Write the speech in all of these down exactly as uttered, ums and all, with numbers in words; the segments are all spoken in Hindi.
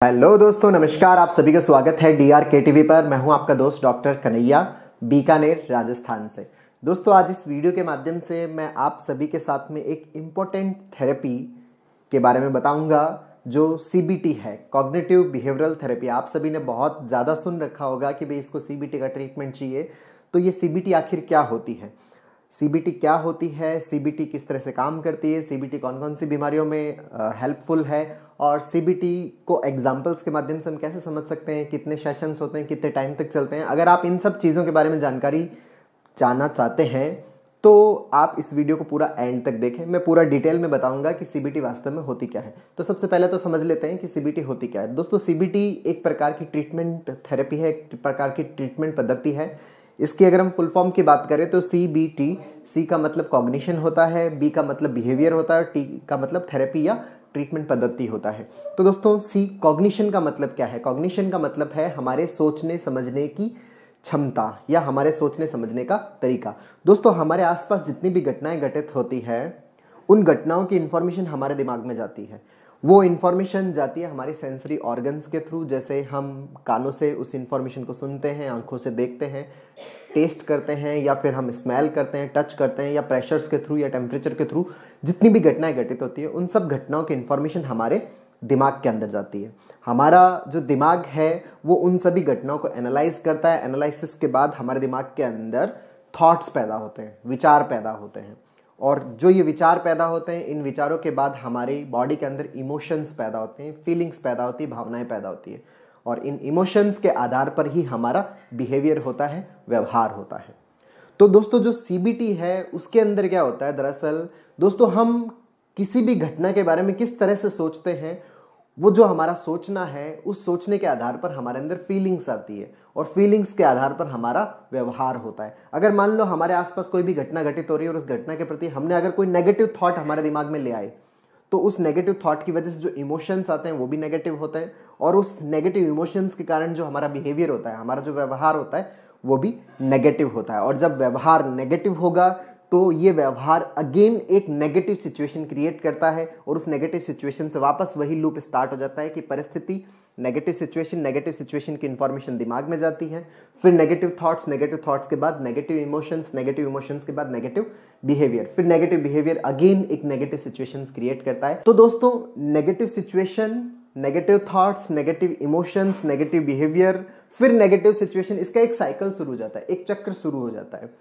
हेलो दोस्तों, नमस्कार। आप सभी का स्वागत है डी आर के टीवी पर। मैं हूं आपका दोस्त डॉक्टर कन्हैया, बीकानेर, राजस्थान से। दोस्तों, आज इस वीडियो के माध्यम से मैं आप सभी के साथ में एक इम्पोर्टेंट थेरेपी के बारे में बताऊंगा जो सी बी टी है, कॉग्निटिव बिहेवियरल थेरेपी। आप सभी ने बहुत ज़्यादा सुन रखा होगा कि भाई इसको सी बी टी का ट्रीटमेंट चाहिए। तो ये सी बी टी आखिर क्या होती है, सी बी टी क्या होती है, सी बी टी किस तरह से काम करती है, सी बी टी कौन कौन सी बीमारियों में हेल्पफुल है, और सी बी टी को एग्जाम्पल्स के माध्यम से हम कैसे समझ सकते हैं, कितने सेशंस होते हैं, कितने टाइम तक चलते हैं। अगर आप इन सब चीज़ों के बारे में जानकारी जानना चाहते हैं तो आप इस वीडियो को पूरा एंड तक देखें। मैं पूरा डिटेल में बताऊंगा कि सी बी टी वास्तव में होती क्या है। तो सबसे पहले तो समझ लेते हैं कि सी बी टी होती क्या है। दोस्तों, सी बी टी एक प्रकार की ट्रीटमेंट थेरेपी है, एक प्रकार की ट्रीटमेंट पद्धति है। इसकी अगर हम फुल फॉर्म की बात करें तो सी बी टी, सी का मतलब कॉग्निशन होता है, बी का मतलब बिहेवियर होता है, टी का मतलब थेरेपी या ट्रीटमेंट पद्धति होता है। तो दोस्तों, सी कॉग्निशन का मतलब क्या है? कॉग्निशन का मतलब है हमारे सोचने समझने की क्षमता या हमारे सोचने समझने का तरीका। दोस्तों, हमारे आसपास जितनी भी घटनाएं घटित होती है, उन घटनाओं की इंफॉर्मेशन हमारे दिमाग में जाती है। वो इंफॉर्मेशन जाती है हमारी सेंसरी ऑर्गन्स के थ्रू। जैसे हम कानों से उस इंफॉर्मेशन को सुनते हैं, आंखों से देखते हैं, टेस्ट करते हैं, या फिर हम स्मेल करते हैं, टच करते हैं, या प्रेशर्स के थ्रू या टेम्परेचर के थ्रू जितनी भी घटनाएं घटित होती है, उन सब घटनाओं की इंफॉर्मेशन हमारे दिमाग के अंदर जाती है। हमारा जो दिमाग है वो उन सभी घटनाओं को एनालाइज करता है। एनालिसिस के बाद हमारे दिमाग के अंदर थॉट्स पैदा होते हैं, विचार पैदा होते हैं, और जो ये विचार पैदा होते हैं, इन विचारों के बाद हमारी बॉडी के अंदर इमोशंस पैदा होते हैं, फीलिंग्स पैदा होती है, भावनाएं पैदा होती है, और इन इमोशंस के आधार पर ही हमारा बिहेवियर होता है, व्यवहार होता है। तो दोस्तों, जो सी बी टी है उसके अंदर क्या होता है? दरअसल दोस्तों, हम किसी भी घटना के बारे में किस तरह से सोचते हैं, वो जो हमारा सोचना है, उस सोचने के आधार पर हमारे अंदर फीलिंग्स आती है, और फीलिंग्स के आधार पर हमारा व्यवहार होता है। अगर मान लो हमारे आसपास कोई भी घटना घटित हो रही है और उस घटना के प्रति हमने अगर कोई नेगेटिव थॉट हमारे दिमाग में ले आए, तो उस नेगेटिव थॉट की वजह से जो इमोशंस आते हैं वो भी नेगेटिव होते हैं, और उस नेगेटिव इमोशंस के कारण जो हमारा बिहेवियर होता है, हमारा जो व्यवहार होता है, वो भी नेगेटिव होता है। और जब व्यवहार नेगेटिव होगा तो ये व्यवहार अगेन एक नेगेटिव सिचुएशन क्रिएट करता है, और उस नेगेटिव सिचुएशन से वापस वही लूप स्टार्ट हो जाता है कि परिस्थिति, नेगेटिव सिचुएशन, नेगेटिव सिचुएशन की इंफॉर्मेशन दिमाग में जाती है, फिर नेगेटिव थॉट्स, नेगेटिव थॉट्स के बाद नेगेटिव इमोशंस, नेगेटिव इमोशंस के बाद नेगेटिव बिहेवियर, फिर नेगेटिव बिहेवियर अगेन एक नेगेटिव सिचुएशन क्रिएट करता है। तो दोस्तों, negative situation, negative thoughts, negative emotions, negative behaviour, फिर नेगेटिव सिचुएशन, इसका एक साइकिल शुरू हो जाता है, एक चक्र शुरू हो जाता है।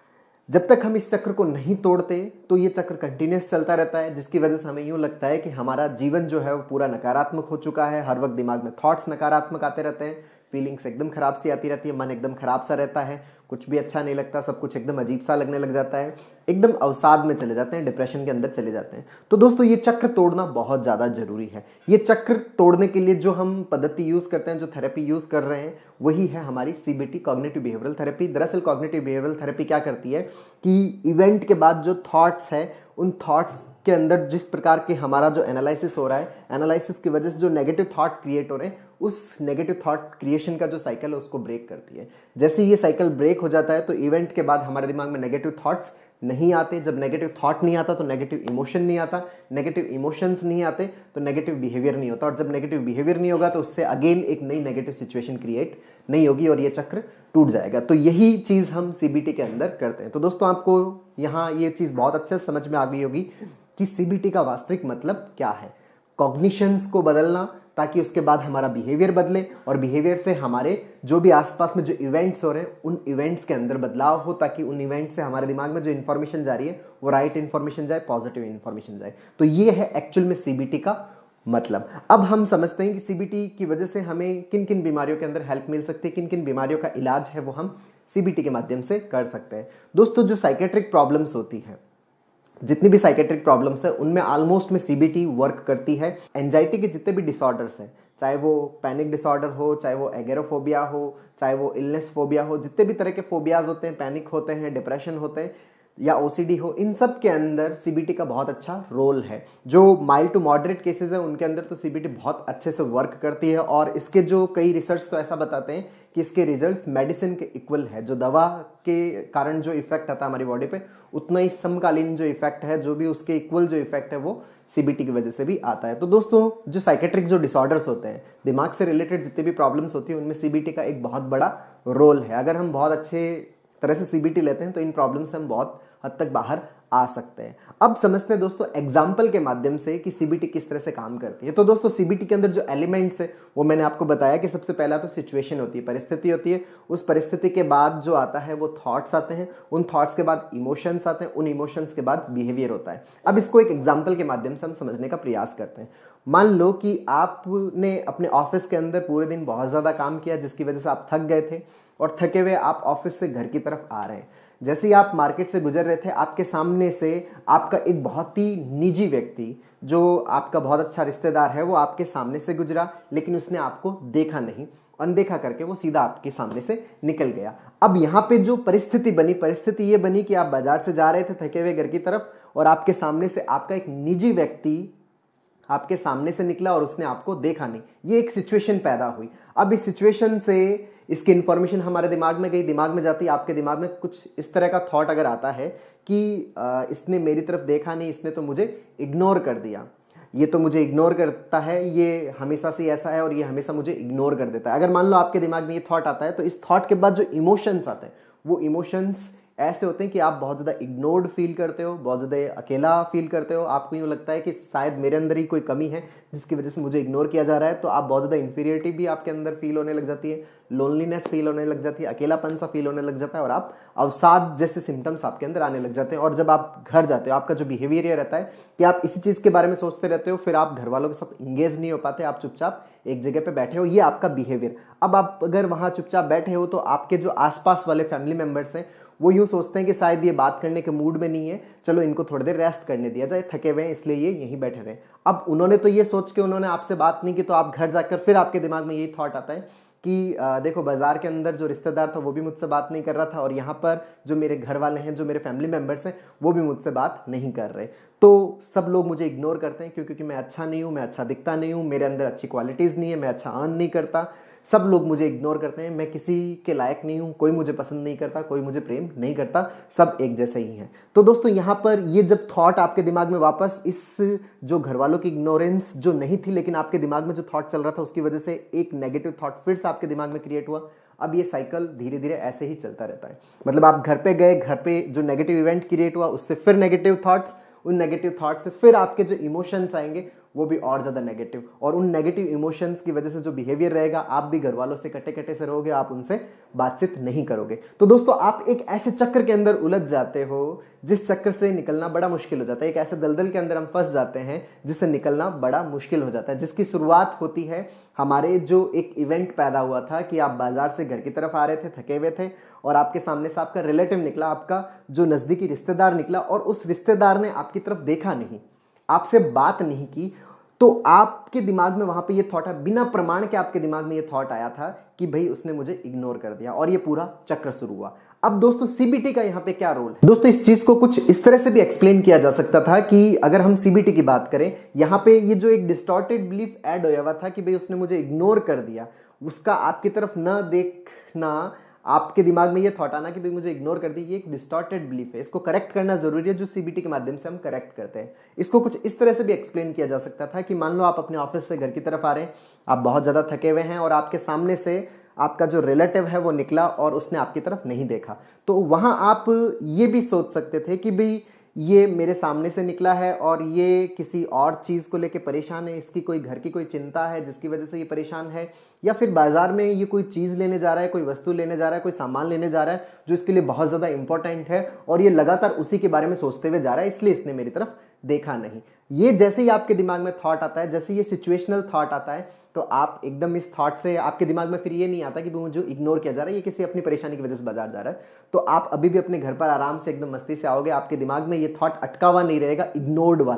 जब तक हम इस चक्र को नहीं तोड़ते तो ये चक्र कंटिन्यूस चलता रहता है, जिसकी वजह से हमें यूं लगता है कि हमारा जीवन जो है वो पूरा नकारात्मक हो चुका है। हर वक्त दिमाग में थॉट्स नकारात्मक आते रहते हैं, फीलिंग्स एकदम खराब सी आती रहती है, मन एकदम खराब सा रहता है, कुछ भी अच्छा नहीं लगता, सब कुछ एकदम अजीब सा लगने लग जाता है, एकदम अवसाद में चले जाते हैं, डिप्रेशन के अंदर चले जाते हैं। तो दोस्तों, ये चक्र तोड़ना बहुत ज़्यादा जरूरी है। ये चक्र तोड़ने के लिए जो हम पद्धति यूज़ करते हैं, जो थेरेपी यूज़ कर रहे हैं, वही है हमारी C B T, cognitive behavioural therapy. दरअसल कॉग्निटिव बिहेवियरल थेरेपी क्या करती है कि इवेंट के बाद जो थॉट्स है, उन थॉट्स के अंदर जिस प्रकार के हमारा जो एनालिसिस हो रहा है, एनालिसिस की वजह से जो नेगेटिव थॉट क्रिएट हो रहे हैं, उस नेगेटिव थॉट क्रिएशन का जो साइकिल है उसको ब्रेक करती है। जैसे ये साइकिल ब्रेक हो जाता है तो इवेंट के बाद हमारे दिमाग में नेगेटिव थॉट्स नहीं आते। जब नेगेटिव थॉट नहीं आता तो नेगेटिव इमोशन नहीं आता, नेगेटिव इमोशंस नहीं आते तो नेगेटिव बिहेवियर नहीं होता, और जब नेगेटिव बिहेवियर नहीं होगा तो उससे अगेन एक नई नेगेटिव सिचुएशन क्रिएट नहीं होगी और ये चक्र टूट जाएगा। तो यही चीज़ हम सी बी टी के अंदर करते हैं। तो दोस्तों, आपको यहाँ ये चीज़ बहुत अच्छे से समझ में आ गई होगी कि सी बी टी का वास्तविक मतलब क्या है। कॉग्निशंस को बदलना ताकि उसके बाद हमारा बिहेवियर बदले, और बिहेवियर से हमारे जो भी आसपास में जो इवेंट्स हो रहे हैं उन इवेंट्स के अंदर बदलाव हो, ताकि उन इवेंट्स से हमारे दिमाग में जो इन्फॉर्मेशन जा रही है वो राइट इन्फॉर्मेशन जाए, पॉजिटिव इन्फॉर्मेशन जाए। तो ये है एक्चुअल में सी बी टी का मतलब। अब हम समझते हैं कि सी बी टी की वजह से हमें किन किन बीमारियों के अंदर हेल्प मिल सकती है, किन किन बीमारियों का इलाज है वो हम सी बी टी के माध्यम से कर सकते हैं। दोस्तों, जो साइकेट्रिक प्रॉब्लम्स होती हैं, जितनी भी साइकेट्रिक प्रॉब्लम्स है, उनमें ऑलमोस्ट में सी बी टी वर्क करती है। एंजाइटी के जितने भी डिसऑर्डर्स हैं, चाहे वो पैनिक डिसऑर्डर हो, चाहे वो एगोराफोबिया हो, चाहे वो इलनेस फोबिया हो, जितने भी तरह के फोबियाज होते हैं, पैनिक होते हैं, डिप्रेशन होते हैं, या ओसीडी हो, इन सब के अंदर सीबीटी का बहुत अच्छा रोल है। जो माइल्ड टू मॉडरेट केसेस है उनके अंदर तो सीबीटी बहुत अच्छे से वर्क करती है और इसके जो कई रिसर्च तो ऐसा बताते हैं कि इसके रिजल्ट्स मेडिसिन के इक्वल है। जो दवा के कारण जो इफेक्ट आता है हमारी बॉडी पे, उतना ही समकालीन जो इफेक्ट है, जो भी उसके इक्वल जो इफेक्ट है, वो सीबीटी की वजह से भी आता है। तो दोस्तों, जो साइकेट्रिक जो डिसऑर्डर्स होते हैं, दिमाग से रिलेटेड जितने भी प्रॉब्लम्स होती है, उनमें सीबीटी का एक बहुत बड़ा रोल है। अगर हम बहुत अच्छे तरह से सीबीटी लेते हैं तो इन प्रॉब्लम से हम बहुत हद तक बाहर आ सकते हैं। अब समझते हैं दोस्तों एग्जाम्पल के माध्यम से कि सीबीटी किस तरह से काम करती है। तो दोस्तों, सीबीटी के अंदर जो एलिमेंट्स है वो मैंने आपको बताया कि सबसे पहला तो सिचुएशन होती है, परिस्थिति होती है। उस परिस्थिति के बाद जो आता है वो थॉट्स आते हैं, उन थॉट्स के बाद इमोशंस आते हैं, उन इमोशंस के बाद बिहेवियर होता है। अब इसको एक एग्जाम्पल के माध्यम से हम समझने का प्रयास करते हैं। मान लो कि आपने अपने ऑफिस के अंदर पूरे दिन बहुत ज्यादा काम किया, जिसकी वजह से आप थक गए थे और थके हुए आप ऑफिस से घर की तरफ आ रहे हैं। जैसे ही आप मार्केट से गुजर रहे थे, आपके सामने से आपका एक बहुत ही निजी व्यक्ति, जो आपका बहुत अच्छा रिश्तेदार है, वो आपके सामने से गुजरा, लेकिन उसने आपको देखा नहीं, अनदेखा करके वो सीधा आपके सामने से निकल गया। अब यहाँ पे जो परिस्थिति बनी, परिस्थिति ये बनी कि आप बाजार से जा रहे थे थके हुए घर की तरफ, और आपके सामने से आपका एक निजी व्यक्ति आपके सामने से निकला और उसने आपको देखा नहीं। ये एक सिचुएशन पैदा हुई। अब इस सिचुएशन से इसकी इंफॉर्मेशन हमारे दिमाग में गई, दिमाग में जाती है। आपके दिमाग में कुछ इस तरह का थॉट अगर आता है कि आ, इसने मेरी तरफ देखा नहीं, इसने तो मुझे इग्नोर कर दिया, ये तो मुझे इग्नोर करता है, ये हमेशा से ऐसा है और ये हमेशा मुझे इग्नोर कर देता है। अगर मान लो आपके दिमाग में ये थॉट आता है, तो इस थॉट के बाद जो इमोशंस आते हैं वो इमोशंस ऐसे होते हैं कि आप बहुत ज़्यादा इग्नोर्ड फील करते हो, बहुत ज़्यादा अकेला फील करते हो। आपको यूँ लगता है कि शायद मेरे अंदर ही कोई कमी है जिसकी वजह से मुझे इग्नोर किया जा रहा है। तो आप बहुत ज़्यादा इन्फीरियरिटी भी आपके अंदर फील होने लग जाती है, लोनलीनेस फील होने लग जाती है, अकेलापन सा फील होने लग जाता है और आप अवसाद जैसे सिम्टम्स आपके अंदर आने लग जाते हैं। और जब आप घर जाते हो, आपका जो बिहेवियर ये रहता है कि आप इसी चीज़ के बारे में सोचते रहते हो, फिर आप घर वालों के साथ इंगेज नहीं हो पाते, आप चुपचाप एक जगह पे बैठे हो, ये आपका बिहेवियर। अब आप अगर वहाँ चुपचाप बैठे हो तो आपके जो आसपास वाले फैमिली मेंबर्स हैं वो यूं सोचते हैं कि शायद ये बात करने के मूड में नहीं है, चलो इनको थोड़ी देर रेस्ट करने दिया जाए, थके हुए हैं इसलिए ये यहीं बैठे रहे। अब उन्होंने तो ये सोच के उन्होंने आपसे बात नहीं की, तो आप घर जाकर फिर आपके दिमाग में यही थॉट आता है कि आ, देखो बाजार के अंदर जो रिश्तेदार था वो भी मुझसे बात नहीं कर रहा था, और यहाँ पर जो मेरे घर वाले हैं, जो मेरे फैमिली मेंबर्स हैं, वो भी मुझसे बात नहीं कर रहे। तो सब लोग मुझे इग्नोर करते हैं क्योंकि मैं अच्छा नहीं हूँ, मैं अच्छा दिखता नहीं हूँ, मेरे अंदर अच्छी क्वालिटीज़ नहीं है, मैं अच्छा अर्न नहीं करता, सब लोग मुझे इग्नोर करते हैं, मैं किसी के लायक नहीं हूँ, कोई मुझे पसंद नहीं करता, कोई मुझे प्रेम नहीं करता, सब एक जैसे ही हैं। तो दोस्तों, यहाँ पर ये जब थॉट आपके दिमाग में वापस इस जो घर वालों की इग्नोरेंस जो नहीं थी, लेकिन आपके दिमाग में जो थॉट चल रहा था उसकी वजह से एक नेगेटिव थॉट फिर से आपके दिमाग में क्रिएट हुआ। अब ये साइकिल धीरे धीरे ऐसे ही चलता रहता है। मतलब आप घर पे गए, घर पे जो नेगेटिव इवेंट क्रिएट हुआ उससे फिर नेगेटिव थॉट्स, उन नेगेटिव थॉट से फिर आपके जो इमोशंस आएंगे वो भी और ज्यादा नेगेटिव, और उन नेगेटिव इमोशंस की वजह से जो बिहेवियर रहेगा, आप भी घर वालों से कटे कटे से रहोगे, आप उनसे बातचीत नहीं करोगे। तो दोस्तों, आप एक ऐसे चक्कर के अंदर उलझ जाते हो जिस चक्कर से निकलना बड़ा मुश्किल हो जाता है। एक ऐसे दलदल के अंदर हम फंस जाते हैं जिससे निकलना बड़ा मुश्किल हो जाता है, जिसकी शुरुआत होती है हमारे जो एक इवेंट पैदा हुआ था कि आप बाजार से घर की तरफ आ रहे थे, थके हुए थे, और आपके सामने से आपका रिलेटिव निकला, आपका जो नजदीकी रिश्तेदार निकला, और उस रिश्तेदार ने आपकी तरफ देखा नहीं, आपसे बात नहीं की। तो आपके दिमाग में वहां पे ये थॉट है, बिना प्रमाण के आपके दिमाग में ये थॉट आया था कि भाई उसने मुझे इग्नोर कर दिया, और ये पूरा चक्र शुरू हुआ। अब दोस्तों, सीबीटी का यहाँ पे क्या रोल है? दोस्तों, इस चीज को कुछ इस तरह से भी एक्सप्लेन किया जा सकता था कि अगर हम सीबीटी की बात करें, यहाँ पे ये जो एक डिस्टॉर्टेड बिलीफ ऐड होया हुआ था कि भाई उसने मुझे इग्नोर कर दिया, उसका आपकी तरफ न देखना, आपके दिमाग में ये थॉट आना कि भाई मुझे इग्नोर कर दी, ये एक डिस्टॉर्टेड बिलीफ है, इसको करेक्ट करना जरूरी है, जो सीबीटी के माध्यम से हम करेक्ट करते हैं। इसको कुछ इस तरह से भी एक्सप्लेन किया जा सकता था कि मान लो आप अपने ऑफिस से घर की तरफ आ रहे हैं, आप बहुत ज्यादा थके हुए हैं, और आपके सामने से आपका जो रिलेटिव है वो निकला और उसने आपकी तरफ नहीं देखा। तो वहां आप ये भी सोच सकते थे कि भाई ये मेरे सामने से निकला है और ये किसी और चीज को लेके परेशान है, इसकी कोई घर की कोई चिंता है जिसकी वजह से ये परेशान है, या फिर बाजार में ये कोई चीज लेने जा रहा है, कोई वस्तु लेने जा रहा है, कोई सामान लेने जा रहा है जो इसके लिए बहुत ज्यादा इंपॉर्टेंट है, और ये लगातार उसी के बारे में सोचते हुए जा रहा है, इसलिए इसने मेरी तरफ देखा नहीं। ये जैसे ही आपके दिमाग में थॉट आता है, जैसे ये सिचुएशनल थॉट आता है, तो आप एकदम इस थॉट से, आपके दिमाग में फिर ये नहीं आता कि मुझे इग्नोर किया जा रहा है, ये किसी अपनी परेशानी की वजह से बाजार जा रहा है। तो आप अभी भी अपने घर पर आराम से एकदम मस्ती से आओगे, आपके दिमाग में ये थॉट अटका हुआ नहीं रहेगा इग्नोर्ड वाला।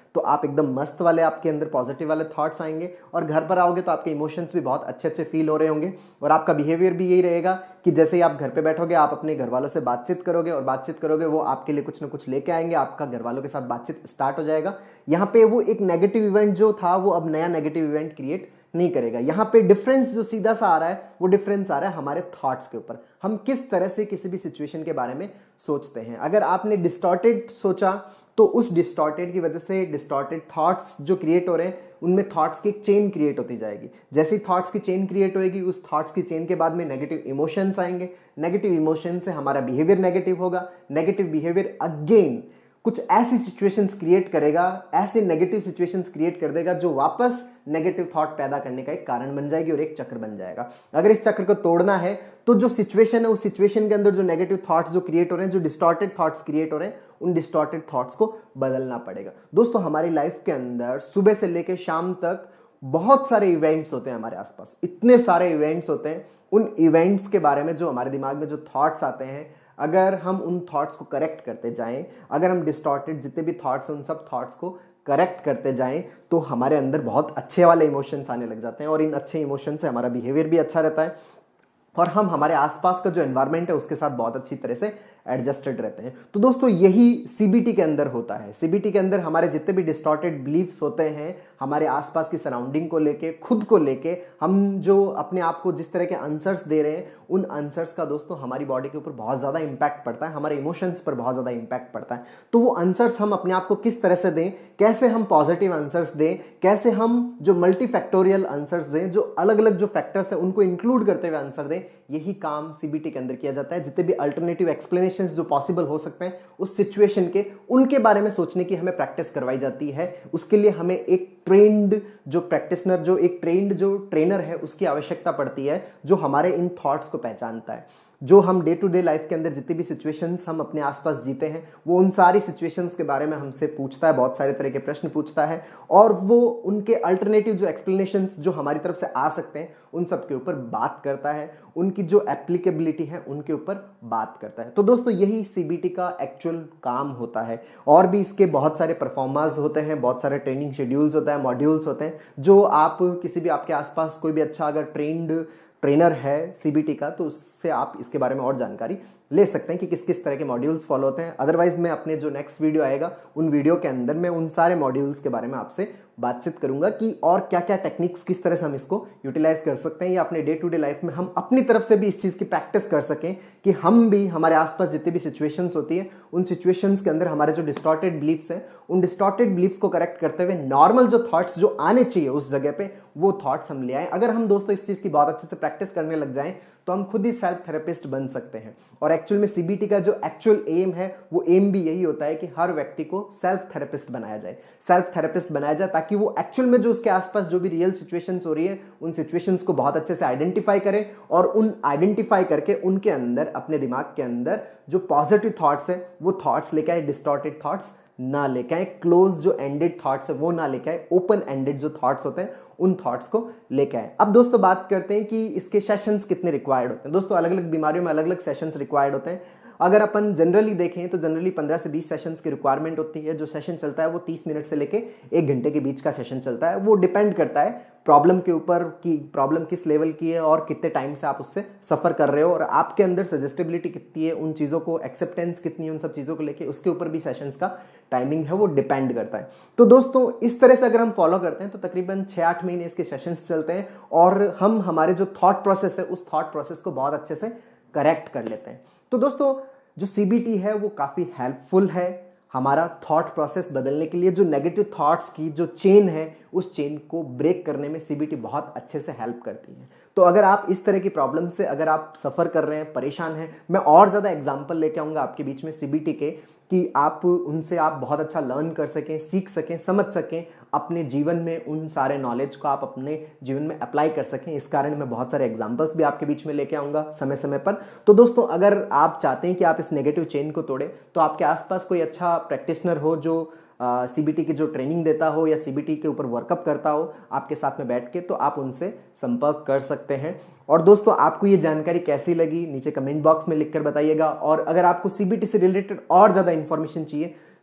तो आप एकदम मस्त वाले, आपके अंदर पॉजिटिव वाले थॉट्स आएंगे, और घर पर आओगे तो आपके इमोशंस भी बहुत अच्छे अच्छे फील हो रहे होंगे, और आपका बिहेवियर भी यही रहेगा कि जैसे ही आप घर पे बैठोगे आप अपने घर वालों से बातचीत करोगे, और बातचीत करोगे वो आपके लिए कुछ ना कुछ लेके आएंगे, आपका घर वालों के साथ बातचीत स्टार्ट हो जाएगा। यहाँ पे वो एक नेगेटिव इवेंट जो था वो अब नया नेगेटिव इवेंट क्रिएट नहीं करेगा। यहाँ पे डिफरेंस जो सीधा सा आ रहा है वो डिफरेंस आ रहा है हमारे थॉट्स के ऊपर, हम किस तरह से किसी भी सिचुएशन के बारे में सोचते हैं। अगर आपने डिस्टॉर्टेड सोचा तो उस डिस्टॉर्टेड की वजह से डिस्टॉर्टेड थॉट्स जो क्रिएट हो रहे हैं उनमें थॉट्स की एक चेन क्रिएट होती जाएगी। जैसे ही थॉट्स की चेन क्रिएट होएगी, उस थॉट्स की चेन के बाद में नेगेटिव इमोशंस आएंगे, नेगेटिव इमोशन से हमारा बिहेवियर नेगेटिव होगा, नेगेटिव बिहेवियर अगेन कुछ ऐसी सिचुएशंस क्रिएट करेगा, ऐसे नेगेटिव सिचुएशंस क्रिएट कर देगा जो वापस नेगेटिव थॉट पैदा करने का एक कारण बन जाएगी और एक चक्र बन जाएगा। अगर इस चक्र को तोड़ना है तो जो सिचुएशन है उस सिचुएशन के अंदर जो नेगेटिव थॉट्स जो क्रिएट हो रहे हैं, जो डिस्टॉर्टेड थॉट्स क्रिएट हो रहे हैं, उन डिस्टॉर्टेड थॉट्स को बदलना पड़ेगा। दोस्तों हमारी लाइफ के अंदर सुबह से लेकर शाम तक बहुत सारे इवेंट्स होते हैं हमारे आसपास, इतने सारे इवेंट्स होते हैं। उन इवेंट्स के बारे में जो हमारे दिमाग में जो थॉट्स आते हैं, अगर हम उन थॉट्स को करेक्ट करते जाएं, अगर हम डिस्टॉर्टेड जितने भी थॉट्स हैं उन सब थॉट्स को करेक्ट करते जाएं, तो हमारे अंदर बहुत अच्छे वाले इमोशंस आने लग जाते हैं, और इन अच्छे इमोशन से हमारा बिहेवियर भी अच्छा रहता है, और हम हमारे आसपास का जो एनवायरनमेंट है उसके साथ बहुत अच्छी तरह से एडजस्टेड रहते हैं। तो दोस्तों यही सीबीटी के अंदर होता है। सीबीटी के अंदर हमारे जितने भी डिस्टॉर्टेड बिलीफ्स होते हैं, हमारे आसपास की सराउंडिंग को लेके, खुद को लेके, हम जो अपने आप को जिस तरह के आंसर्स दे रहे हैं, उन आंसर्स का दोस्तों हमारी बॉडी के ऊपर बहुत ज्यादा इंपैक्ट पड़ता है, हमारे इमोशंस पर बहुत ज्यादा इंपैक्ट पड़ता है। तो वो आंसर्स हम अपने आप को किस तरह से दें, कैसे हम पॉजिटिव आंसर्स दें, कैसे हम जो मल्टीफैक्टोरियल आंसर्स दें, जो अलग अलग जो फैक्टर्स है उनको इंक्लूड करते हुए आंसर दें, यही काम सीबीटी के अंदर किया जाता है। जितने भी अल्टरनेटिव एक्सप्लेनेशंस जो पॉसिबल हो सकते हैं उस सिचुएशन के, उनके बारे में सोचने की हमें प्रैक्टिस करवाई जाती है। उसके लिए हमें एक ट्रेंड जो प्रैक्टिशनर, जो एक ट्रेंड जो ट्रेनर है उसकी आवश्यकता पड़ती है, जो हमारे इन थॉट्स को पहचानता है। जो हम डे टू डे लाइफ के अंदर जितनी भी सिचुएशंस हम अपने आसपास जीते हैं, वो उन सारी सिचुएशंस के बारे में हमसे पूछता है, बहुत सारे तरह के प्रश्न पूछता है, और वो उनके अल्टरनेटिव जो एक्सप्लेनेशंस जो हमारी तरफ से आ सकते हैं उन सब के ऊपर बात करता है, उनकी जो एप्लीकेबिलिटी है उनके ऊपर बात करता है। तो दोस्तों यही सीबीटी का एक्चुअल काम होता है। और भी इसके बहुत सारे परफॉर्मर्स होते हैं, बहुत सारे ट्रेनिंग शेड्यूल्स होता है, मॉड्यूल्स होते हैं, जो आप किसी भी आपके आसपास कोई भी अच्छा अगर ट्रेंड ट्रेनर है सीबीटी का, तो उससे आप इसके बारे में और जानकारी ले सकते हैं कि किस किस तरह के मॉड्यूल्स फॉलो होते हैं। अदरवाइज मैं अपने जो नेक्स्ट वीडियो आएगा उन वीडियो के अंदर मैं उन सारे मॉड्यूल्स के बारे में आपसे बातचीत करूंगा कि और क्या क्या टेक्निक्स, किस तरह से हम इसको यूटिलाइज कर सकते हैं, या अपने डे टू डे लाइफ में हम अपनी तरफ से भी इस चीज की प्रैक्टिस कर सकें कि हम भी हमारे आसपास जितनी भी सिचुएशंस होती है उन सिचुएशंस के अंदर हमारे जो डिस्टॉर्टेड बिलीफ्स हैं, उन डिस्टॉर्टेड बिलीफ्स को करेक्ट करते हुए नॉर्मल जो थॉट्स जो आने चाहिए उस जगह पे, वो थॉट्स हम ले आए। अगर हम दोस्तों इस चीज की बहुत अच्छे से प्रैक्टिस करने लग जाएं तो हम खुद ही सेल्फ थेरेपिस्ट बन सकते हैं। और एक्चुअल में सीबीटी का जो एक्चुअल एम है, वो एम भी यही होता है कि हर व्यक्ति को सेल्फ थेरेपिस्ट बनाया जाए, सेल्फ थेरेपिस्ट बनाया जाए, ताकि वो एक्चुअल में जो उसके आसपास जो भी रियल सिचुएशंस हो रही है उन सिचुएशंस को बहुत अच्छे से आइडेंटिफाई करे, और उन आइडेंटिफाई करके उनके अंदर, अपने दिमाग के अंदर जो पॉजिटिव थॉट्स है वो थॉट्स लेके आए, डिस्टॉर्टेड थॉट्स ना लेके आए, क्लोज जो एंडेड थॉट्स है वो ना लेके आए, ओपन एंडेड जो थॉट्स होते हैं उन थॉट्स को लेके आए। अब दोस्तों बात करते हैं कि इसके सेशंस कितने रिक्वायर्ड होते हैं। दोस्तों अलग अलग बीमारियों में अलग अलग सेशंस रिक्वायर्ड होते हैं। अगर अपन जनरली देखें तो जनरली पंद्रह से बीस सेशंस की रिक्वायरमेंट होती है। जो सेशन चलता है वो तीस मिनट से लेके एक घंटे के बीच का सेशन चलता है। वो डिपेंड करता है प्रॉब्लम के ऊपर कि प्रॉब्लम किस लेवल की है और कितने टाइम से आप उससे सफर कर रहे हो, और आपके अंदर सजेस्टेबिलिटी कितनी है, उन चीज़ों को एक्सेप्टेंस कितनी है, उन सब चीज़ों को लेके उसके ऊपर भी सेशंस का टाइमिंग है वो डिपेंड करता है। तो दोस्तों इस तरह से अगर हम फॉलो करते हैं तो तकरीबन छः आठ महीने इसके सेशंस चलते हैं, और हम हमारे जो थॉट प्रोसेस है उस थॉट प्रोसेस को बहुत अच्छे से करेक्ट कर लेते हैं। तो दोस्तों जो सीबीटी है वो काफ़ी हेल्पफुल है हमारा थॉट प्रोसेस बदलने के लिए। जो नेगेटिव थॉट्स की जो चेन है उस चेन को ब्रेक करने में सीबीटी बहुत अच्छे से हेल्प करती है। तो अगर आप इस तरह की प्रॉब्लम से अगर आप सफ़र कर रहे हैं, परेशान हैं, मैं और ज़्यादा एग्जांपल लेके आऊँगा आपके बीच में सीबीटी के, कि आप उनसे आप बहुत अच्छा लर्न कर सकें, सीख सकें, समझ सकें, अपने जीवन में उन सारे नॉलेज को आप अपने जीवन में अप्लाई कर सकें। इस कारण मैं बहुत सारे एग्जांपल्स भी आपके बीच में लेके आऊँगा समय समय पर। तो दोस्तों अगर आप चाहते हैं कि आप इस नेगेटिव चेन को तोड़ें, तो आपके आसपास कोई अच्छा प्रैक्टिशनर हो जो सीबीटी की जो ट्रेनिंग देता हो या सीबीटी के ऊपर वर्कअप करता हो आपके साथ में बैठ के, तो आप उनसे संपर्क कर सकते हैं। और दोस्तों आपको ये जानकारी कैसी लगी नीचे कमेंट बॉक्स में लिखकर बताइएगा। और अगर आपको सीबीटी से रिलेटेड और ज़्यादा इन्फॉर्मेशन चाहिए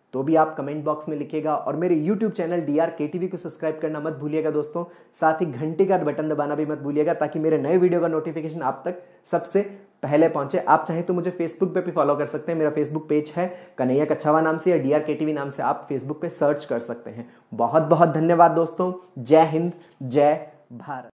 तो भी आप कमेंट बॉक्स में लिखिएगा। और मेरे YouTube channel D R K T V को सब्सक्राइब करना मत भूलिएगा दोस्तों। साथ ही घंटी का बटन दबाना भी मत भूलिएगा, ताकि मेरे नए वीडियो का नोटिफिकेशन आप तक सबसे पहले पहुंचे। आप चाहें तो मुझे फेसबुक पे भी फॉलो कर सकते हैं। मेरा फेसबुक पेज है कन्हैया कच्छावा नाम से, या D R K T V नाम से आप फेसबुक पे सर्च कर सकते हैं। बहुत बहुत धन्यवाद दोस्तों। जय हिंद, जय भारत।